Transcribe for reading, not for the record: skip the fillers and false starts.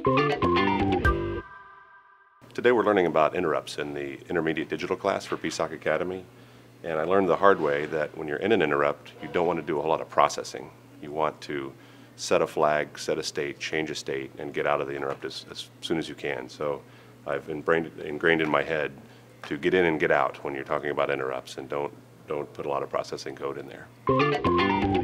Today we're learning about interrupts in the intermediate digital class for PSoC Academy. And I learned the hard way that when you're in an interrupt, you don't want to do a whole lot of processing. You want to set a flag, set a state, change a state, and get out of the interrupt as soon as you can. So I've ingrained in my head to get in and get out when you're talking about interrupts, and don't put a lot of processing code in there.